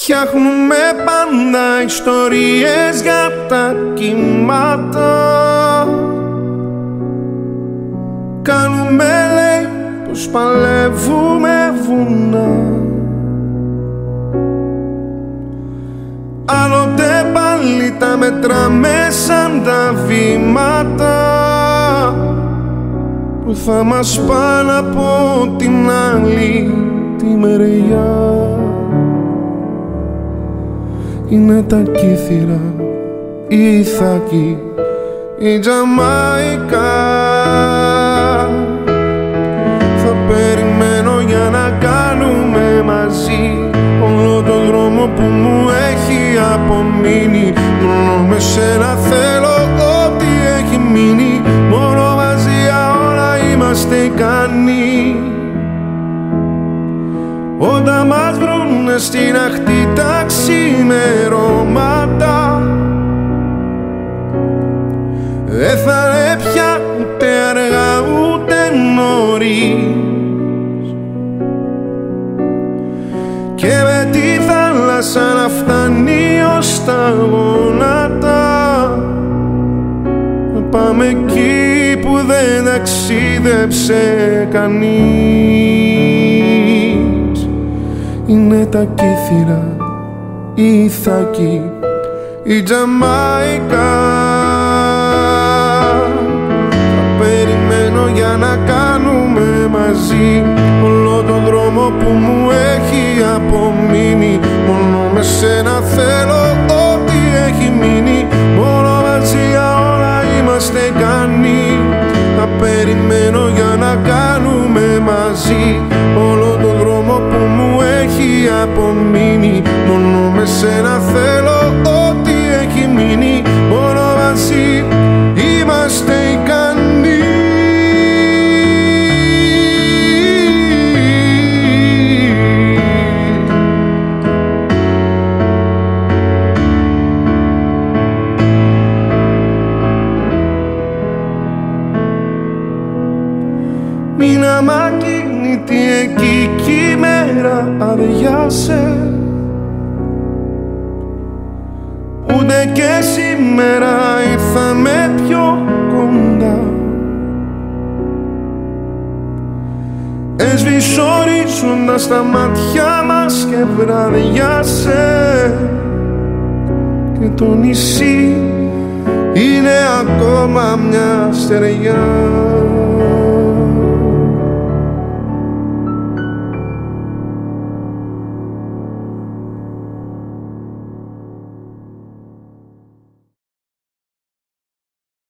Φτιάχνουμε πάντα ιστορίες για τα κύματα. Κάνουμε λέει πως παλεύουμε βουνά. Άλλοτε πάλι τα μετράμε σαν τα βήματα που θα μας πάνε από την άλλη τη μεριά. Είναι τα Κύθυρα, η Ιθάκη, η Τζαμαϊκά. Θα περιμένω για να κάνουμε μαζί όλο τον δρόμο που μου έχει απομείνει. Μόνο με σένα θέλω ό,τι έχει μείνει. Μόνο μαζί όλα είμαστε ικανοί. Όταν μας βρούνε στην αχτή τα ξημερώματα, δεν θα είναι πια ούτε αργά ούτε νωρίς. Και με τη θάλασσα να φτάνει ως τα γόνατα, να πάμε εκεί που δεν ταξίδεψε κανείς. Είναι τα Κύθυρα, η Ιθάκη, η Τζαμαϊκά. Θα περιμένω για να κάνουμε μαζί όλο τον δρόμο που μου έχει απομείνει. Μόνο με σένα θέλω ό,τι έχει μείνει. Μόνο μαζί όλα είμαστε ικανοί. Θα περιμένω για να κάνουμε μαζί όλο τον δρόμο που μου έχει απομείνει. Μόνο με σένα θέλω ό,τι έχει μείνει. Μόνο μαζί είμαστε ικανοί. Μείναμε ακίνητοι εκεί κι η μέρα αδειάσε. Ούτε και σήμερα ήρθαμε πιο κοντά. Έσβησε ορίζοντας τα μάτια μας και βραδιάσε. Και το νησί είναι ακόμα μια στεριά.